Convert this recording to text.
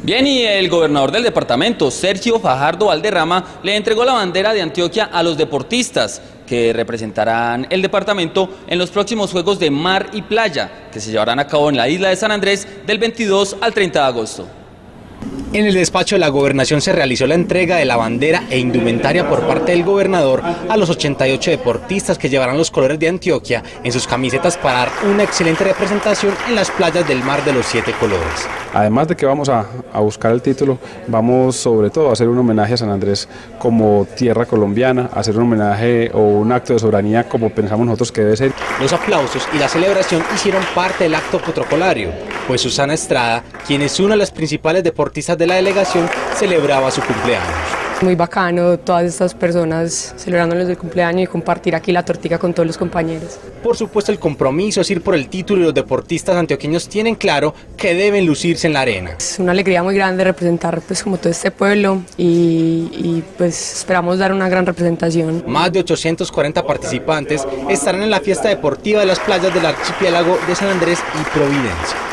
Bien, y el gobernador del departamento, Sergio Fajardo Valderrama, le entregó la bandera de Antioquia a los deportistas que representarán el departamento en los próximos Juegos de Mar y Playa, que se llevarán a cabo en la isla de San Andrés del 22 al 30 de agosto. En el despacho de la gobernación se realizó la entrega de la bandera e indumentaria por parte del gobernador a los 88 deportistas que llevarán los colores de Antioquia en sus camisetas para dar una excelente representación en las playas del Mar de los 7 colores. Además de que vamos a buscar el título, vamos sobre todo a hacer un homenaje a San Andrés como tierra colombiana, a hacer un homenaje o un acto de soberanía como pensamos nosotros que debe ser. Los aplausos y la celebración hicieron parte del acto protocolario, pues Susana Estrada, quien es una de las principales deportistas de la delegación, celebraba su cumpleaños. Muy bacano todas estas personas celebrándoles el cumpleaños y compartir aquí la tortica con todos los compañeros. Por supuesto, el compromiso es ir por el título y los deportistas antioqueños tienen claro que deben lucirse en la arena. Es una alegría muy grande representar como todo este pueblo y pues esperamos dar una gran representación. Más de 840 participantes estarán en la fiesta deportiva de las playas del archipiélago de San Andrés y Providencia.